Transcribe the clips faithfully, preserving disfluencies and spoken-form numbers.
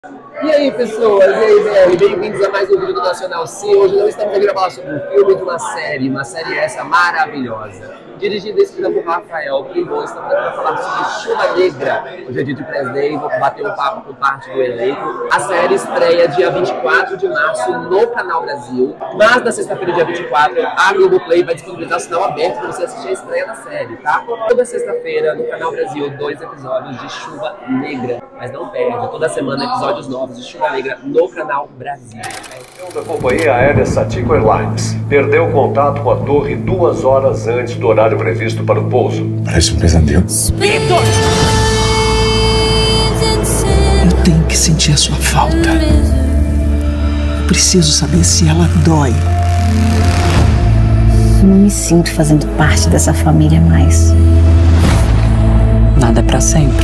E aí, pessoas, e aí, B R, bem-vindos a mais um vídeo do Nacional C. Hoje nós estamos aqui para falar sobre um filme de uma série, uma série essa maravilhosa. Dirigida e escrita por Rafael Privô, estamos aqui para falar sobre Chuva Negra. Hoje é dia de Press Day, vou bater um papo com parte do elenco. A série estreia dia vinte e quatro de março no Canal Brasil, mas na sexta-feira, dia vinte e quatro, a Globoplay vai disponibilizar o sinal aberto para você assistir a estreia da série, tá? Toda sexta-feira, no Canal Brasil, dois episódios de Chuva Negra. Mas não perde, toda semana episódios novos de Chuva Negra no Canal Brasil. O da companhia aérea Satico Airlines perdeu contato com a torre duas horas antes do horário previsto para o pouso. Parece um pesadelo. Eu tenho que sentir a sua falta. Eu preciso saber se ela dói. Não me sinto fazendo parte dessa família mais. Nada é pra sempre.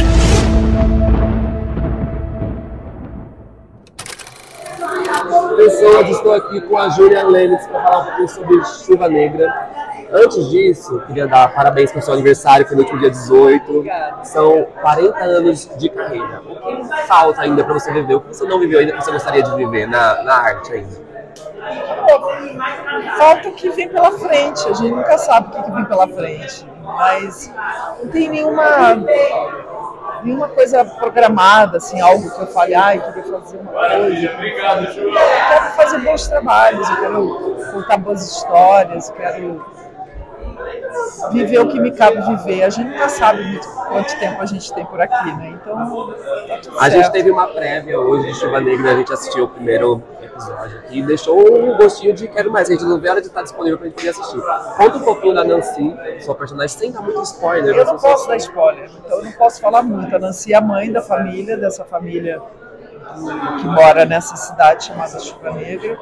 Pessoas, estou aqui com a Júlia Lennox para falar um pouquinho sobre Chuva Negra. Antes disso, queria dar parabéns pelo seu aniversário, foi no último dia dezoito. São quarenta anos de carreira. O que falta ainda para você viver? O que você não viveu ainda que você gostaria de viver na, na arte ainda? Falta o que vem pela frente, a gente nunca sabe o que vem pela frente, mas não tem nenhuma, nenhuma coisa programada, assim, algo que eu fale, ai, eu queria fazer uma coisa, eu quero fazer bons trabalhos, eu quero contar boas histórias, eu quero viver o que me cabe viver. A gente nunca sabe muito quanto tempo a gente tem por aqui, né? Então, tá tudo A certo. gente teve uma prévia hoje de Chuva Negra, a gente assistiu o primeiro episódio aqui e deixou um gostinho de quero mais. A gente não vê a hora de estar disponível pra gente poder assistir. Conta um pouquinho da Nancy, sua personagem, sem dar muito spoiler. Eu não posso dar spoiler, então eu não posso falar muito. A Nancy é a mãe da família, dessa família que mora nessa cidade chamada Chuva Negra.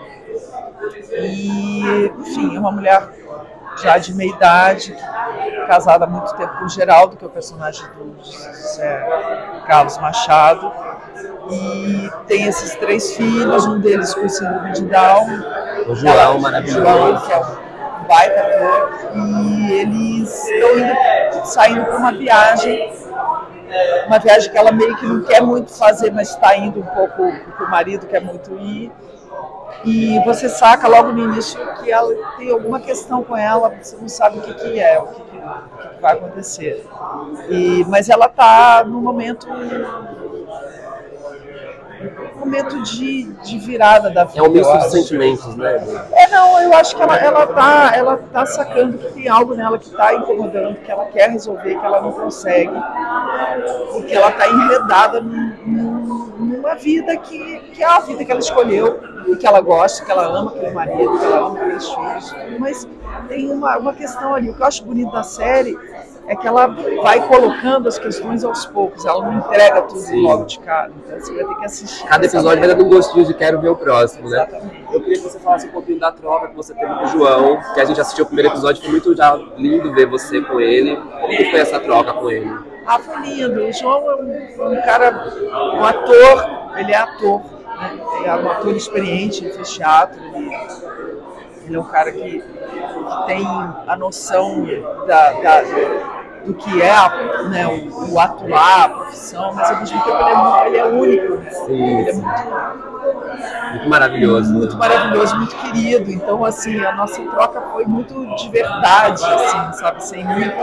E, enfim, é uma mulher já de meia idade, casada há muito tempo com o Geraldo, que é o personagem do José Carlos Machado. E tem esses três filhos, um deles com síndrome de Down. O João, ela, maravilhoso. João, que é um baita ator. E eles estão indo, saindo para uma viagem, uma viagem que ela meio que não quer muito fazer, mas está indo um pouco, porque o marido quer muito ir. E você saca logo no início que ela tem alguma questão com ela, você não sabe o que, que é, o que, que, o que vai acontecer. E, mas ela está num momento, um momento de, de virada da vida. É um misto de sentimentos, né? É, não, eu acho que ela, ela, tá, ela tá sacando que tem algo nela que está incomodando, que ela quer resolver, que ela não consegue, e que ela está enredada num, num, numa vida que, que é a vida que ela escolheu, e que ela gosta, que ela ama aquele marido, que ela ama aqueles filhos, mas tem uma, uma questão ali. O que eu acho bonito da série é que ela vai colocando as questões aos poucos, ela não entrega tudo Sim. logo de cara, então você vai ter que assistir. Cada episódio vai dando um gostinho de quero ver o próximo, né? Exatamente. Eu queria que você falasse um pouquinho da troca que você teve com o João, que a gente assistiu o primeiro episódio, foi muito já lindo ver você com ele. Como que foi essa troca com ele? Ah, foi lindo. O João é um, um cara, um ator, ele é ator, né? Ele é um ator experiente, ele fez teatro, ele, ele é um cara que, que tem a noção da, da, do que é, né, o, o atuar, a profissão, mas ao mesmo tempo ele é, muito, ele é único, né? Sim, ele é sim. muito, Muito maravilhoso. muito maravilhoso, muito querido. Então, assim, a nossa troca foi muito de verdade, assim, sabe? Sem muito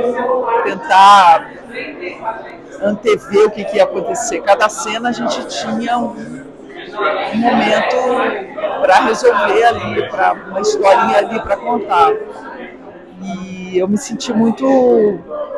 tentar antever o que, que ia acontecer. Cada cena a gente tinha um, um momento para resolver ali, para uma historinha ali para contar. E eu me senti muito,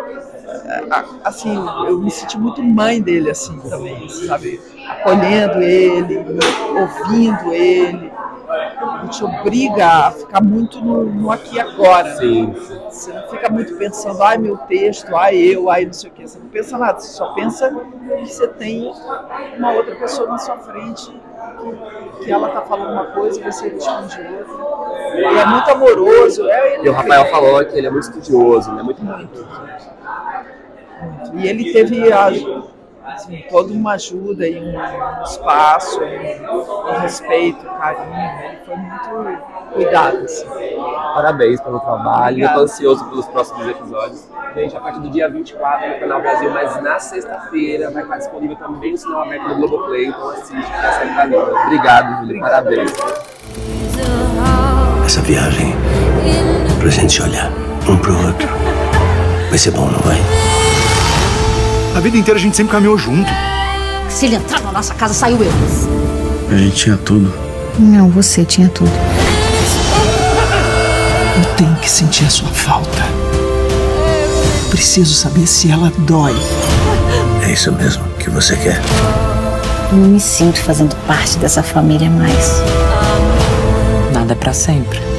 assim, eu me senti muito mãe dele, assim, também, sabe? Acolhendo ele, ouvindo ele. A gente obriga a ficar muito no, no aqui e agora. Sim, Né? sim. Você não fica muito pensando, ai meu texto, ai eu, ai não sei o quê. Você não pensa nada, você só pensa que você tem uma outra pessoa na sua frente, que, que ela tá falando uma coisa e você responde outra. Ele é muito amoroso. É, ele E o Rafael falou que ele é muito estudioso, né? Muito Muito, muito. E ele teve a, assim, toda uma ajuda e um, um espaço, um, um respeito, um carinho. Ele foi muito cuidado. Assim. Parabéns pelo trabalho, eu tô Obrigada. ansioso pelos próximos episódios. Gente, a partir do dia vinte e quatro no Canal Brasil, mas na sexta-feira vai estar disponível também no sinal aberto do Globoplay, então assiste, que é sempre tá linda. Obrigado, Júlio, parabéns. Essa viagem, pra gente se olhar um pro outro, vai ser bom, não vai? A vida inteira a gente sempre caminhou junto. Se ele entrar na nossa casa, saiu eu. A gente tinha tudo. Não, você tinha tudo. Eu tenho que sentir a sua falta. Eu preciso saber se ela dói. É isso mesmo que você quer? Eu não me sinto fazendo parte dessa família mais. Nada é pra sempre.